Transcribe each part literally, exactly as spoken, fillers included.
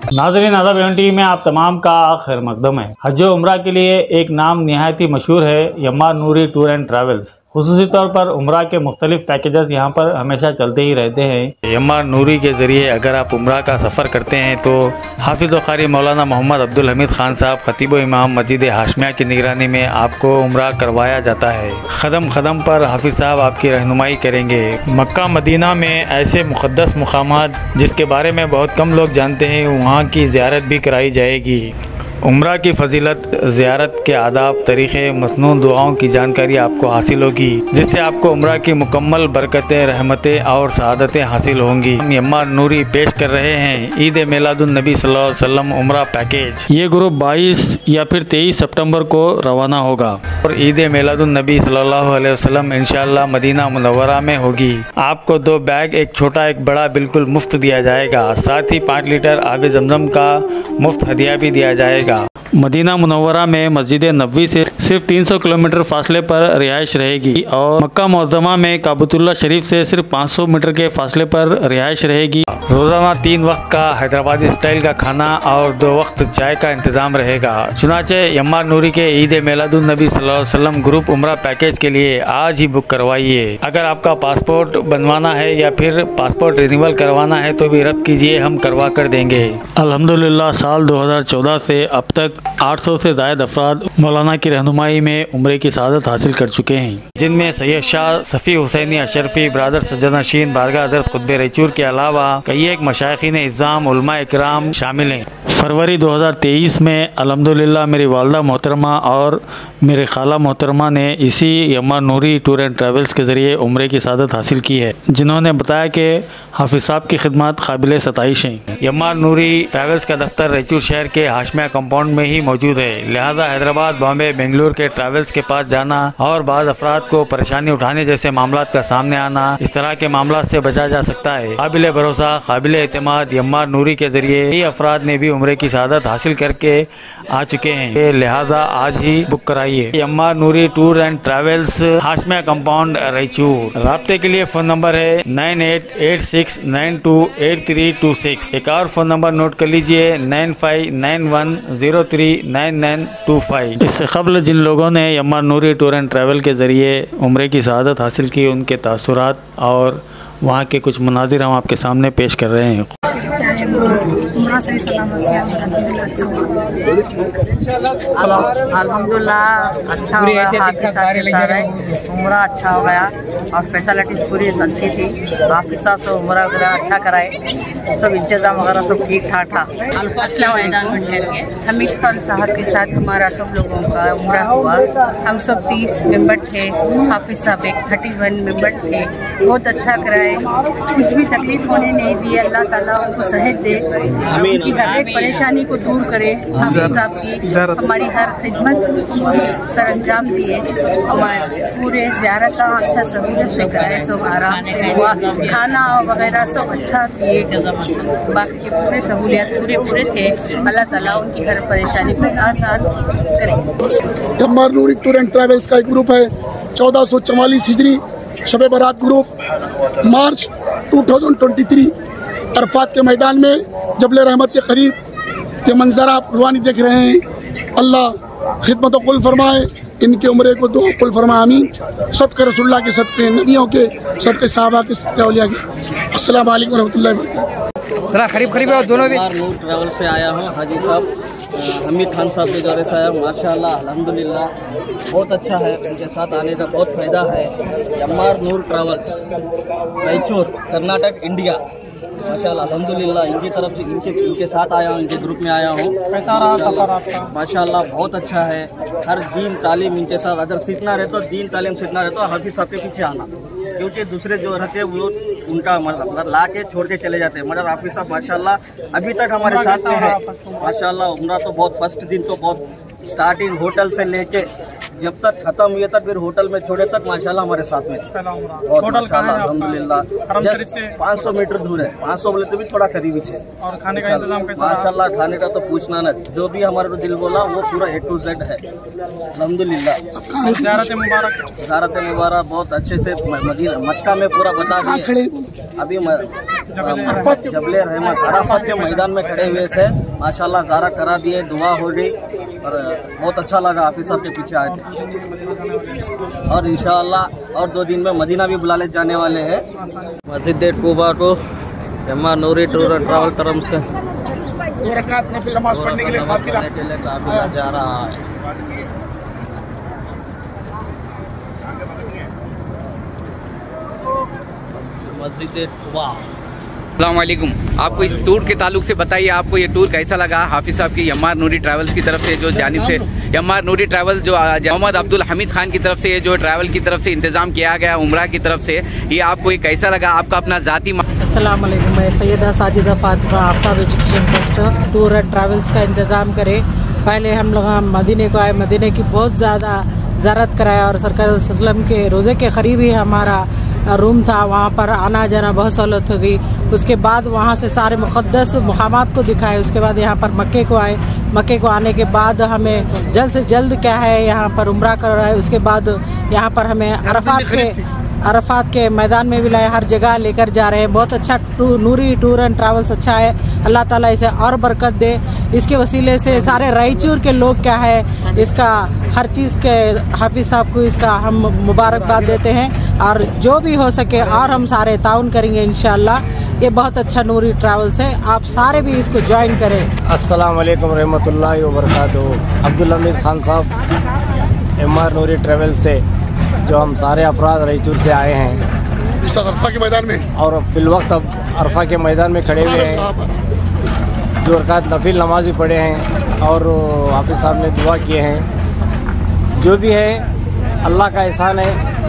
नाज़रीन, अदब Avon TV में आप तमाम का खैर मकदम है। हज व उम्रा के लिए एक नाम निहायत ही मशहूर है, Yammar Noori tour and travels. खुसूसी तौर पर उम्रा के मुख्तलिफ पैकेजेस यहाँ पर हमेशा चलते ही रहते हैं। यम्मार नूरी के ज़रिए अगर आप उम्रा का सफ़र करते हैं तो हाफिज़ व क़ारी मौलाना मोहम्मद अब्दुल हमीद ख़ान साहब खतीब व इमाम मस्जिद हाशमिया की निगरानी में आपको उम्रा करवाया जाता है। कदम कदम पर हाफिज़ साहब आपकी रहनुमाई करेंगे। मक्का मदीना में ऐसे मुक़द्दस मुक़ामात जिसके बारे में बहुत कम लोग जानते हैं, वहाँ की ज़ियारत भी कराई जाएगी। उम्रा की फजीलत, ज़ियारत के आदाब, तरीक़े, मसनून दुआओं की जानकारी आपको हासिल होगी, जिससे आपको उम्रा की मुकम्मल बरकतें, रहमतें और सआदतें हासिल होंगी। हम यम्मार नूरी पेश कर रहे हैं ईद मिलादुन नबी सल्लल्लाहु अलैहि वसल्लम उम्रा पैकेज। ये ग्रुप बाईस या फिर तेईस सितंबर को रवाना होगा और ईद मिलादुन नबी सल्लल्लाहु अलैहि वसल्लम इंशाअल्लाह मदीना मुनव्वरा में होगी। आपको दो बैग, एक छोटा एक बड़ा, बिल्कुल मुफ्त दिया जाएगा। साथ ही पाँच लीटर आब ज़मज़म का मुफ्त हदिया भी दिया जाएगा। मदीना मुनव्वरा में मस्जिद नबवी से सिर्फ तीन सौ किलोमीटर फासले पर रिहाइश रहेगी और मक्का मुअज़्ज़मा में काबतुल्लाह शरीफ से सिर्फ पाँच सौ मीटर के फासले पर रिहाइश रहेगी। रोज़ाना तीन वक्त का हैदराबादी स्टाइल का खाना और दो वक्त चाय का इंतज़ाम रहेगा। चुनाचे यम्मार नूरी के ईद मिलादुन नबी सल्लल्लाहु अलैहि वसल्लम ग्रुप उम्रा पैकेज के लिए आज ही बुक करवाइए। अगर आपका पासपोर्ट बनवाना है या फिर पासपोर्ट रिन्यूअल करवाना है तो भी रब्त कीजिए, हम करवा कर देंगे। अल्हम्दुलिल्लाह साल दो हज़ार चौदह से अब तक आठ सौ से ज़ायद अफराद मौलाना की रहनुमाई में उम्रे की सआदत हासिल कर चुके हैं, जिनमें सैयद शाह सफ़ी हुसैनी अशरफी, ब्रादर सज्जद नशीन, बारगाह हज़रत खुतबे रैचूर के अलावा कई एक मशाइखीन इज़्ज़ाम, उलमा इकराम शामिल हैं। फरवरी दो हज़ार तेईस में अल्हम्दुलिल्लाह मेरी वालदा मोहतरमा और मेरे खाला मोहतरमा ने इसी Yammar Noori tour and travels के ज़रिए उम्रे की सआदत हासिल की है, जिन्होंने बताया कि हाफिज़ साहब की खिदमत काबिल सताइश हैं। यम्मार नूरी ट्रैवल्स का दफ्तर रैचूर शहर के हाशमिया कंपाउंड में ही मौजूद है, लिहाजा हैदराबाद, बॉम्बे, बेंगलुरु के ट्रैवल्स के पास जाना और बाज़ अफराद को परेशानी उठाने जैसे मामला का सामने आना, इस तरह के मामला से बचा जा सकता है। काबिल भरोसा, काबिल एतमाद यम्मार नूरी के ज़रिए कई अफराद ने भी उम्रे की सआदत हासिल करके आ चुके हैं, लिहाजा आज ही बुक कराइए। Yammar Noori tour and travels, Hashmia compound, Raichur. राब्ते के लिए फ़ोन नंबर है nine eight eight six nine two eight three two six. एक और फ़ोन नंबर नोट कर लीजिए nine five nine one zero three nine nine two five. इससे कबल जिन लोगों ने Yammar Noori tour and travel के ज़रिए उम्रे की सआदत हासिल की, उनके तासुरात और वहाँ के कुछ मनाजिर हम आपके सामने पेश कर रहे हैं। उम्रा सही सलामत से अल्हम्दुलिल्लाह अच्छा हो गया। हाफिज़ साहब के साथ उम्रा अच्छा हो गया और फैसिलिटीज पूरी अच्छी थी। हाफिज़ साहब तो उम्रा वगैरह अच्छा कराए, सब इंतज़ाम वगैरह सब ठीक ठाक था। असला मैदान में ठहर के हमीद खान साहब के साथ हमारा सब लोगों का उम्रा हुआ। हम सब तीस मेंबर थे, हाफिज़ साहब एक थर्टी वन मेंबर थे। बहुत अच्छा कराए, कुछ भी तकलीफ होने नहीं दी। अल्लाह ताला उनको सेहत दे, उनकी हर एक परेशानी को दूर करे। हाफिज़ साहब की हमारी हर खिदमत सर अंजाम दिए, हमारे पूरे ज़ियारत अच्छा सहूलत से कराए, सब आराम से हुआ, खाना वगैरह सब अच्छा दिए। बाकी के पूरे सहूलियत पूरे पूरे थे। अल्लाह ताला उनकी हर परेशानी को आसान करे। Yammar Noori tour and travels का एक ग्रुप है, चौदह सौ चवालीस हिजरी शब बारात ग्रुप, मार्च दो हज़ार तेईस, अरफात के मैदान में जबल रहमत के करीब ये मंजर आप रुहानी देख रहे हैं। अल्लाह खिदमत कुल फरमाए, इनके उम्रे को दो कुल फरमाए, आमीन। सदक़े रसूलुल्लाह के, सदक़े नबियों के, सदक़े सहाबा के, सदक़े औलिया के। अस्सलाम वालेकुम रहमतुल्लाहि व बरकातहू। थोड़ा करीब करीब दोनों भी। नूर ट्रैवल से आया हूँ, हाजी साहब हमीद खान साहब के दौरे से आया हूँ। माशाल्लाह अल्हम्दुलिल्लाह बहुत अच्छा है, उनके साथ आने का बहुत फ़ायदा है। Yammar Noor travels, Raichur, Karnataka, India. माशाल्लाह अल्हम्दुलिल्लाह इनकी तरफ से इनके इनके साथ आया हूँ, इनके ग्रुप में आया हूँ। कैसा रहा सफ़र आपका? माशाल्लाह बहुत अच्छा है। हर दीन तालीम इनके साथ अगर सीखना रहे तो दीन तालीम सीखना रहे तो हाफिज़ साहब के पीछे आना, क्योंकि दूसरे जो रहते हैं वो उनका मतलब ला के छोड़ के चले जाते हैं। मगर हाफिज़ साहब माशाल्लाह अभी तक हमारे साथ में है। माशाल्लाह उम्रा तो बहुत फर्स्ट दिन तो बहुत स्टार्टिंग होटल से लेके जब तक खत्म हुए तक फिर होटल में छोड़े तक माशाल्लाह हमारे साथ में। होटल अल्हम्दुलिल्लाह जस्ट पाँच सौ मीटर दूर है, पाँच सौ बोले तो भी थोड़ा करीबी है। और खाने का इंतजाम कैसा? माशाल्लाह खाने का तो पूछना न, जो भी हमारे को दिल बोला वो पूरा ए टू जेड है अल्हम्दुलिल्लाह। ज़ियारत मुबारक, ज़ियारत मुबारक बहुत अच्छे से मदीना मक्का में पूरा बता दिए। अभी जबले रहमत अराफात के मैदान में खड़े हुए थे। माशाल्लाह ज़ारा करा दिए, दुआ हो गई और बहुत अच्छा लगा। हाफिज साहब के पीछे आए थे और इंशाअल्लाह और दो दिन में मदीना भी बुला ले जाने वाले हैं। मस्जिद टूबा को यम्मा नूरी टूर एंड ट्रैवल करम से दो रकात नफिल नमाज पढ़ने के लिए काफिला जा रहा है। मस्जिद टूबा। अस्सलामुअलैकुम, आपको इस टूर के ताल्लुक से बताइए, आपको ये टूर कैसा लगा? हाफिज साहब की यम्मार नूरी ट्रैवल्स की तरफ से जो जानिब से यम्मार नूरी ट्रैवल जो मोहम्मद अब्दुल हमीद खान की तरफ से ये जो ट्रैवल की तरफ से इंतजाम किया गया उम्रा की तरफ से, ये आपको ये कैसा लगा? आपका अपना ज़ाती। अस्सलाम वालेकुम, मैं Syeda Sajida Fatima Aftab education trust tour and travels का इंतज़ाम करे। पहले हम लोग मदीने को आए, मदीने की बहुत ज़्यादा ज़ारत कराया और सरकार वसल्लम के रोज़े के करीब ही हमारा रूम था, वहाँ पर आना जाना बहुत सहूलत हो गई। उसके बाद वहाँ से सारे मुक़द्दस मुक़ामात को दिखाए। उसके बाद यहाँ पर मक्के को आए। मक्के को आने के बाद हमें जल्द से जल्द क्या है यहाँ पर उम्रा कर रहा है। उसके बाद यहाँ पर हमें अरफात के अरफात के मैदान में भी लाए, हर जगह लेकर जा रहे हैं। बहुत अच्छा tour, Noori tour and travels अच्छा है। अल्लाह ताला इसे और बरकत दे। इसके वसीले से सारे रायचूर के लोग क्या है इसका हर चीज़ के हाफिज़ साहब को इसका हम मुबारकबाद देते हैं और जो भी हो सके और हम सारे ताउन करेंगे इंशाअल्लाह। ये बहुत अच्छा नूरी ट्रैवल्स है, आप सारे भी इसको ज्वाइन करें। अस्सलाम वालेकुम रहमतुल्लाहि व बरकातुहू। अब्दुल हमीद खान साहब यम्मार नूरी ट्रैवल से जो हम सारे अफराद रायचूर से आए हैं इस अरफा के मैदान में और फिलवक्त अब अरफा के मैदान में खड़े हुए हैं। जो रकात नफिल नमाज भी पढ़े हैं और हाफिज़ साहब ने दुआ किए हैं। जो भी है अल्लाह का एहसान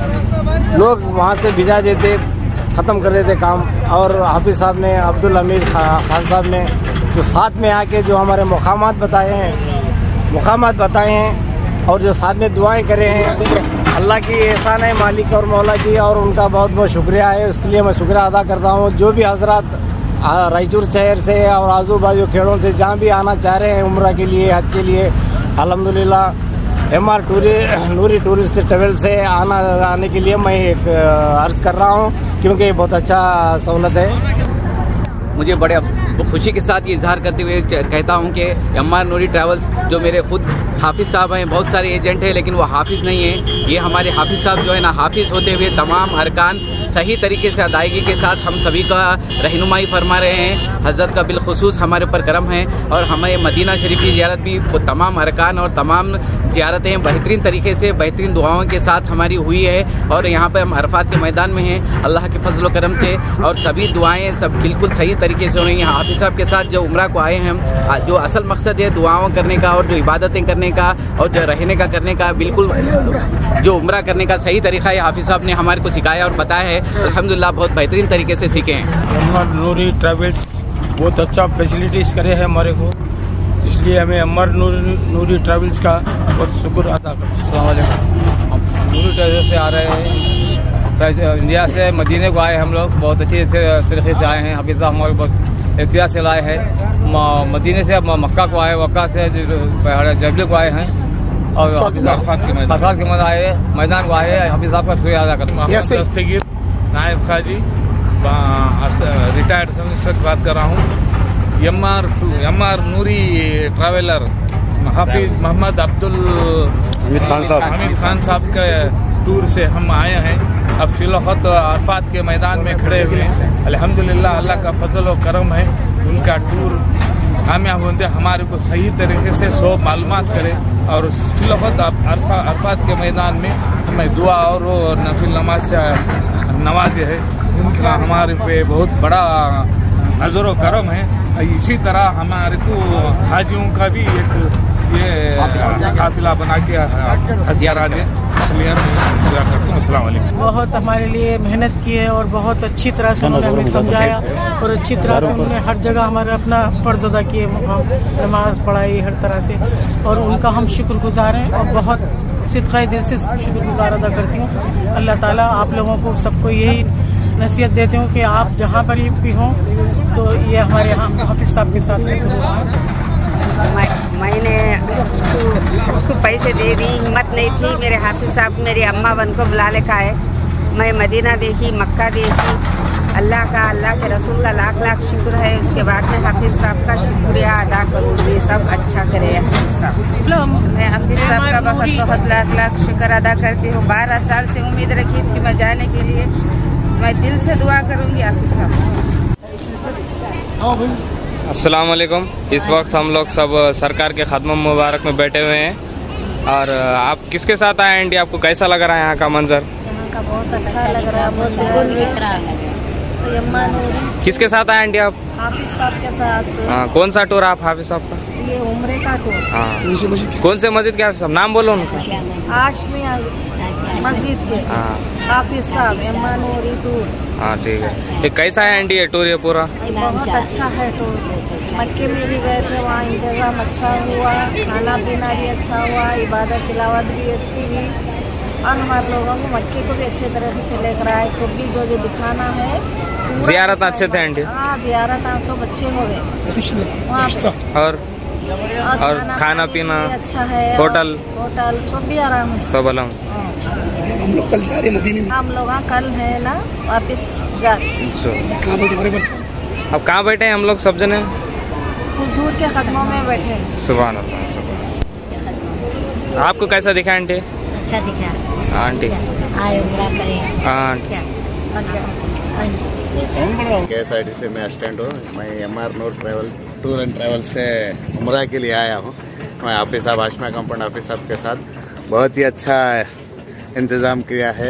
है। लोग वहाँ से भिजा देते, ख़त्म कर देते काम, और हाफिज़ साहब ने अब्दुल हमीद खान साहब ने जो साथ में आके जो हमारे मुकामात बताए हैं मुकामात बताए हैं और जो साथ में दुआएं करे हैं, अल्लाह की एहसान है, मालिक और मौला की, और उनका बहुत बहुत शुक्रिया है। उसके लिए मैं शुक्रिया अदा करता हूँ। जो भी हजरत रायचूर शहर से और आजू बाजू खेड़ों से जहाँ भी आना चाह रहे हैं उम्रा के लिए, हज के लिए, अल्हम्दुलिल्लाह यम्मार टूरी नूरी टूरिस्ट ट्रैवल से आना आने के लिए मैं एक अर्ज़ कर रहा हूँ, क्योंकि बहुत अच्छा सहूलत है। मुझे बड़े खुशी के साथ ये इजहार करते हुए कहता हूँ कि यम्मार नूरी ट्रैवल्स जो मेरे खुद हाफिज़ साहब हैं, बहुत सारे एजेंट हैं लेकिन वो हाफिज़ नहीं हैं। ये हमारे हाफिज़ साहब जो है ना, हाफिज़ होते हुए तमाम अरकान सही तरीके से अदायगी के साथ हम सभी का रहनुमाई फरमा रहे हैं। हज़रत का बिलखुसूस हमारे ऊपर करम है और हमें मदीना शरीफ की ज़ियारत भी तमाम अरकान और तमाम ज़ियारतें बेहतरीन तरीके से बेहतरीन दुआओं के साथ हमारी हुई है। और यहाँ पर हम अरफात के मैदान में हैं अल्लाह के फजल करम से, और सभी दुआएँ सब बिल्कुल सही तरीके से हो रही हैं। हाफिज़ साहब के साथ जो उम्रा को आए हैं हम, जो असल मकसद है दुआओं करने का और जो इबादतें करने का और जो रहने का करने का, बिल्कुल जो उम्रा करने का सही तरीका है हाफिज़ साहब ने हमारे को सिखाया और बताया है। अल्हम्दुलिल्लाह बहुत बेहतरीन तरीके से सीखे हैं। यम्मार नूरी ट्रैवल्स बहुत अच्छा फैसिलिटीज़ करे है हमारे को, इसलिए हमें यम्मार नूरी नूरी ट्रैवल्स का बहुत शुक्र अदा करते हैं। अस्सलाम वालेकुम, हम नूरी ट्रैवल्स से आ रहे हैं, इंडिया से मदीने को आए हम लोग। बहुत अच्छे तरीके से आए हैं। हाफिज़ साहब हमारे बहुत एहतियात से लाए हैं। मदीने से मक्का को आए, मक्का से जबले को आए हैं और अरफात के मैदान आए मैदान को आए। हाफिज़ साहब का शुक्रिया अदा करते हैं। नायब खाजी रिटायर्ड सब इंस्पेक्टर बात कर रहा हूँ। यम्मार यम्मार नूरी ट्रैवलर हाफिज़ मोहम्मद अब्दुल हमीद खान साहब हमीद खान साहब के टूर से हम आए हैं। अब फिलहाल अरफात के मैदान में खड़े हुए हैं। अल्हम्दुलिल्लाह अल्लाह का फजल और करम है। उनका टूर कामयाब होते हमारे को सही तरीके से सब मालूमात करे और फिलहाल अरफा अरफात के मैदान में हमें दुआ और नफिल नमाज से नवाजे है। उनका हमारे पे बहुत बड़ा नज़र करम है। इसी तरह हमारे को हाजियों का भी एक ये काफिला बना के हजियारा दे, इसलिए दुआ करता हूँ। अस्सलाम वालेकुम। बहुत हमारे लिए मेहनत की है और बहुत अच्छी तरह से उन्होंने हमें समझाया और अच्छी तरह से उन्होंने हर जगह हमारे अपना फ़र्ज़ अदा किए, नमाज पढ़ाई हर तरह से, और उनका हम शुक्रगुज़ार हैं और बहुत सिद्क़े दिल से शुक्रगुज़ार अदा करती हूँ। अल्लाह ताला आप लोगों को सबको यही नसीहत देती हूँ कि आप जहाँ पर भी हों तो ये हमारे यहाँ हाफिज़ साहब के साथ ज़रूर आएँ। मैंने उसको पैसे दे दी, हिम्मत नहीं थी। मेरे हाफिज़ साहब मेरी अम्मा बन को बुला लेकर आए। मैं मदीना देखी, मक्का देखी, अल्लाह का, अल्लाह के रसूल का लाख लाख शुक्र है। उसके बाद में हाफिज साहब का शुक्रिया अदा करूँगी, सब अच्छा करे हाफिज साहब। मैं हाफिज साहब का बहुत बहुत लाख लाख शुक्र अदा करती हूँ। बारह साल से उम्मीद रखी थी मैं जाने के लिए, मैं दिल से दुआ करूँगी हाफिज साहब। अस्सलाम वालेकुम। इस वक्त हम लोग सब सरकार के खत्म मुबारक में बैठे हुए हैं और आप किसके साथ आए आंटी? आपको कैसा लग रहा है यहाँ का मंजर? यहाँ का बहुत अच्छा लग रहा है, बहुत सुकून दिख रहा है। तो किसके साथ आए आंटी आप? हाफिज साहब के साथ। हाँ, कौन सा टूर आप हाफिज साहब का? ये उम्रे का टूर। हाँ, कौन से मस्जिद के हाफिज साहब? नाम बोलो उनका। आशमिया मस्जिद के हाफिज साहब यम्मा नूरी टूर। हाँ ठीक है। ये कैसा है आंटी ये टूर? ये पूरा बहुत अच्छा है टूर। मक्के में भी गए थे, वहाँ इंतजाम अच्छा हुआ, खाना पीना भी अच्छा हुआ, इबादत तिलावत भी अच्छी हुई और हमारे लोगों को मक्के को भी अच्छे तरह से लेकर आए। सब भी जो जो दिखाना है, ज़ियारत अच्छे थे आंटी? हाँ, ज़ियारत सब अच्छे हो गए वहाँ पे। और और, और खाना, खाना पीना अच्छा है, होटल होटल सब भी आराम है, सब आराम। हम लोग कल जा रहे हैं मदीने में। हम लोग कल है ना वापिस जा रहे। अब कहाँ बैठे हैं हम लोग सब जने? हुजूर के कदमों में बैठे। सुभान अल्लाह, सुभान। आपको कैसा दिखा आंटी? अच्छा दिखा आंटी। आए उम्रा करें। हाँ के एस आर टी से मैं असिस्टेंट हूँ। मैं M R Noor travel tour and travel से उम्रा के लिए आया हूँ। मैं हाफिज साहब, आशमा कंपाउंड हाफिज साहब के साथ बहुत ही अच्छा इंतज़ाम किया है।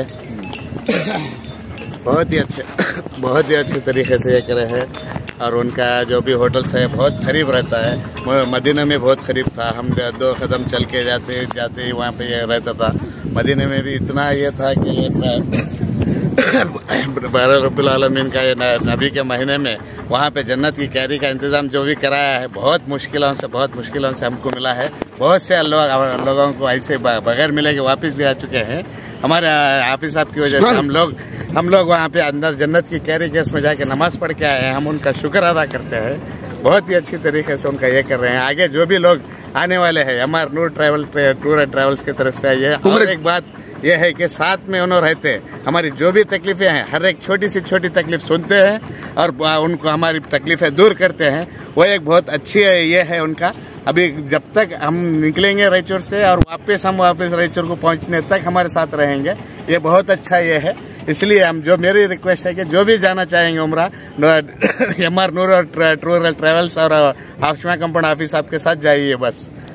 बहुत ही अच्छे बहुत ही अच्छे तरीके से ये करे हैं और उनका जो भी होटल्स है बहुत करीब रहता है। मदीना में बहुत करीब था, हम दो कदम चल के जाते जाते वहाँ पे ये रहता था। मदीना में भी इतना ये था कि ये बारह रब्बुल आलमीन का ये नबी के महीने में वहाँ पे जन्नत की कैरी का इंतज़ाम जो भी कराया है, बहुत मुश्किलों से बहुत मुश्किलों से हमको मिला है। बहुत से लोग लोगों को ऐसे बगैर मिले के वापस जा चुके हैं। हमारे हाफिज साहब की वजह से हम लोग हम लोग वहाँ पे अंदर जन्नत की कैरी केस में जाके नमाज पढ़ के आए हैं। हम उनका शुक्र अदा करते हैं, बहुत ही अच्छी तरीके से उनका ये कर रहे हैं। आगे जो भी लोग आने वाले हैं M R Noor travel tour and travels की तरफ से ये और एक बात यह है कि साथ में उन्होंने रहते हमारी जो भी तकलीफें हैं, हर एक छोटी सी छोटी तकलीफ सुनते हैं और उनको हमारी तकलीफें दूर करते हैं। वो एक बहुत अच्छी ये है उनका। अभी जब तक हम निकलेंगे रायचूर से और वापस हम वापस रायचूर को पहुंचने तक हमारे साथ रहेंगे, ये बहुत अच्छा ये है। इसलिए हम जो मेरी रिक्वेस्ट है कि जो भी जाना चाहेंगे उम्रा, एम आर नूर और टूर ट्रैवल्स और आशमा कंपाउंड हाफिज साहब के साथ जाइए बस।